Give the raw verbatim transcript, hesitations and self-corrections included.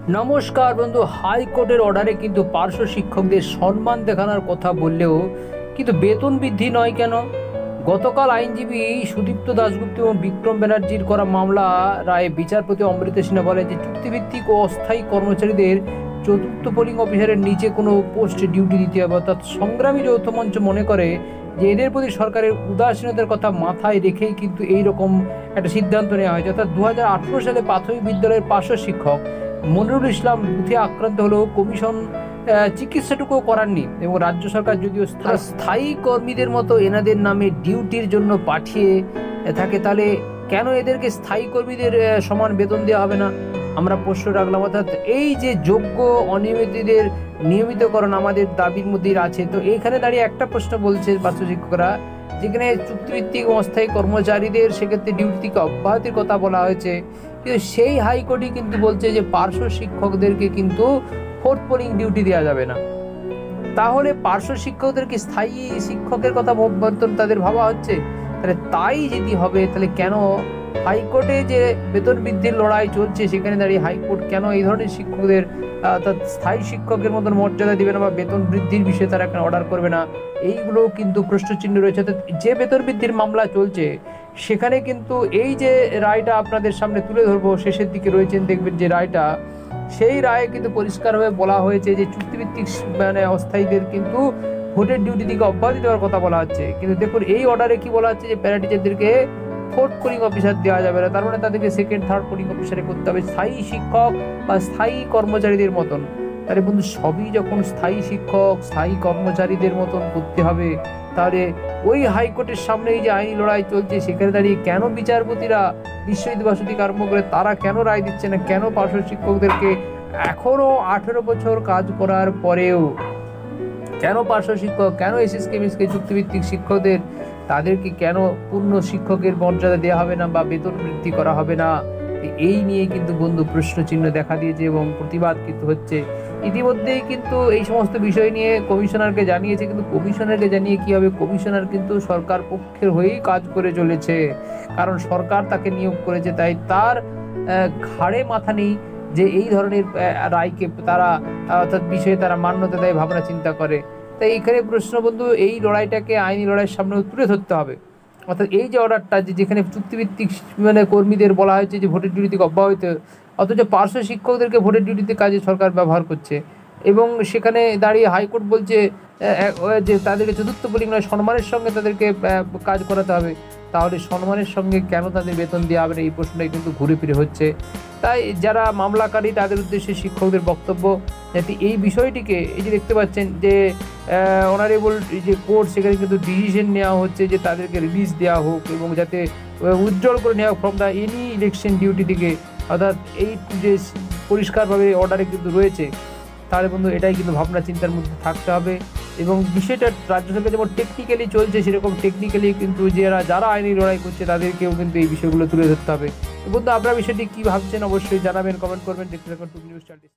নমস্কার বন্ধু, হাইকোর্টের অর্ডারে কিন্তু পার্শ্ব শিক্ষকদের সম্মান দেখানোর কথা বললেও কিন্তু বেতন বৃদ্ধি নয় কেন? গতকাল আইনজীবী সুদীপ্ত দাশগুপ্ত এবং বিক্রম ব্যানার্জির করা মামলা রায়ে বিচারপতি অমৃতা সিনহা বলেন যে চুক্তিভিত্তিক ও অস্থায়ী কর্মচারীদের চতুর্থ পোলিং অফিসারের নিচে কোনো পোস্টে ডিউটি দিতে হবে। অর্থাৎ সংগ্রামী যৌথ মঞ্চ মনে করে যে এদের প্রতি সরকারের উদাসীনতার কথা মাথায় রেখেই কিন্তু এইরকম একটা সিদ্ধান্ত নেওয়া হয়েছে। অর্থাৎ দু হাজার আঠেরো সালে প্রাথমিক বিদ্যালয়ের পার্শ্ব শিক্ষক মনিরুল ইসলাম বুথে আক্রান্ত হলেও কমিশন চিকিৎসাটুকুও করাননি এবং রাজ্য সরকার যদিও স্থায়ী কর্মীদের মতো এনাদের নামে ডিউটির জন্য পাঠিয়ে থাকে, তাহলে কেন এদেরকে স্থায়ী কর্মীদের সমান বেতন দেওয়া হবে না? আমরা প্রশ্ন রাখলাম। অর্থাৎ এই যে যোগ্য অনিয়মিতদের নিয়মিতকরণ আমাদের দাবির মধ্যেই আছে। তো এইখানে দাঁড়িয়ে একটা প্রশ্ন বলছে পার্শ্ব শিক্ষকরা, যেখানে চুক্তিভিত্তিক অস্থায়ী কর্মচারীদের সেক্ষেত্রে ডিউটি থেকে অব্যাহতির কথা বলা হয়েছে, কিন্তু সেই হাইকোর্টই কিন্তু বলছে যে পার্শ্ব শিক্ষকদেরকে কিন্তু ফোর্থ পোলিং ডিউটি দেওয়া যাবে না। তাহলে পার্শ্ব শিক্ষকদেরকে স্থায়ী শিক্ষকের কথা তাদের ভাবা হচ্ছে। তাহলে তাই যদি হবে, তাহলে কেন হাইকোর্টে যে বেতন বৃদ্ধির লড়াই চলছে সেখানে দাঁড়িয়ে হাইকোর্ট কেন এই ধরনের শিক্ষকদের অর্থাৎ স্থায়ী শিক্ষকের মতন মর্যাদা দিবে না বা বেতন বৃদ্ধির বিষয়ে তারা এখানে অর্ডার করবে না? এইগুলো কিন্তু প্রশ্নচিহ্ন রয়েছে। যে বেতন বৃদ্ধির মামলা চলছে সেখানে কিন্তু এই যে রায়টা আপনাদের সামনে তুলে ধরবো, শেষের দিকে রয়েছেন দেখবেন যে রায়টা, সেই রায়ে কিন্তু পরিষ্কারভাবে বলা হয়েছে যে চুক্তিভিত্তিক মানে অস্থায়ীদের কিন্তু ভোটের ডিউটি থেকে অব্যাহতি দেওয়ার কথা বলা হচ্ছে। কিন্তু দেখুন এই অর্ডারে কি বলা হচ্ছে যে প্যারা টিচারদেরকে ফোর্থ পোলিং অফিসার দেওয়া যাবে না, তার মানে তাদেরকে সেকেন্ড থার্ড পোলিং অফিসারে করতে হবে স্থায়ী শিক্ষক বা স্থায়ী কর্মচারীদের মতন। তাহলে বন্ধু সবই যখন স্থায়ী শিক্ষক স্থায়ী কর্মচারীদের মতন করতে হবে, তাহলে ওই হাইকোর্টের সামনে এই যে আইনি লড়াই চলছে সেখানে দাঁড়িয়ে কেন বিচারপতিরা বিশ্বজিৎ বাসু থেকে আরম্ভ করে তারা কেন রায় দিচ্ছে না? কেন পার্শ্ব শিক্ষকদেরকে এখনো আঠেরো বছর কাজ করার পরেও কেন পার্শ্ব শিক্ষক, কেন এসএসকে মিসকে চুক্তিভিত্তিক শিক্ষকদের তাদেরকে কেন পূর্ণ শিক্ষকের মর্যাদা দেওয়া হবে না বা বেতন বৃদ্ধি করা হবে না? এই নিয়ে কিন্তু বন্ধু প্রশ্নচিহ্ন দেখা দিয়েছে এবং প্রতিবাদ কিন্তু হচ্ছে। ইতিমধ্যেই কিন্তু এই সমস্ত বিষয় নিয়ে কমিশনারকে জানিয়েছে, কিন্তু কমিশনারকে জানিয়ে কি হবে? কমিশনার কিন্তু সরকার পক্ষের হয়েই কাজ করে চলেছে, কারণ সরকার তাকে নিয়োগ করেছে, তাই তার ঘাড়ে মাথা নেই যে এই ধরনের রায়কে তারা অর্থাৎ বিষয়ে তারা মান্যতা দেয়, ভাবনা চিন্তা করে। তাই এখানে প্রশ্ন বন্ধু, এই লড়াইটাকে আইনি লড়াইয়ের সামনে তুলে ধরতে হবে। অর্থাৎ এই যে অর্ডারটা যে যেখানে চুক্তিভিত্তিক মানে কর্মীদের বলা হয়েছে যে ভোটের ডিউটি থেকে অব্যাহত, অথচ পার্শ্ব শিক্ষকদেরকে ভোটের ডিউটিতে কাজে সরকার ব্যবহার করছে এবং সেখানে দাঁড়িয়ে হাইকোর্ট বলছে যে তাদেরকে চতুর্থ পোলিং নয় সম্মানের সঙ্গে তাদেরকে কাজ করাতে হবে। তাহলে সম্মানের সঙ্গে কেন তাদের বেতন দেওয়া হবে না? এই প্রশ্নটাই কিন্তু ঘুরে ফিরে হচ্ছে। তাই যারা মামলাকারী তাদের উদ্দেশ্যে শিক্ষকদের বক্তব্য, যাতে এই বিষয়টিকে এই যে দেখতে পাচ্ছেন যে অনারেবল যে কোর্ট সেখানে কিন্তু ডিসিশন নেওয়া হচ্ছে যে তাদেরকে রিলিজ দেওয়া হোক এবং যাতে উজ্জ্বল করে নেওয়া from the any election duty থেকে, অর্থাৎ এই যে পরিষ্কারভাবে অর্ডারে কিন্তু রয়েছে। তাহলে বন্ধু এটাই কিন্তু ভাবনা চিন্তার মধ্যে থাকতে হবে এবং বিষয়টা রাজ্য সরকার যেমন টেকনিক্যালি চলছে সেরকম টেকনিক্যালি কিন্তু যারা যারা আইনি লড়াই করছে তাদেরকেও কিন্তু এই বিষয়গুলো তুলে ধরতে হবে। বন্ধু আপনারা বিষয়টি কী ভাবছেন অবশ্যই জানাবেন, কমেন্ট করবেন। দেখতে থাকুন টুক নিউজ চ্যানেল।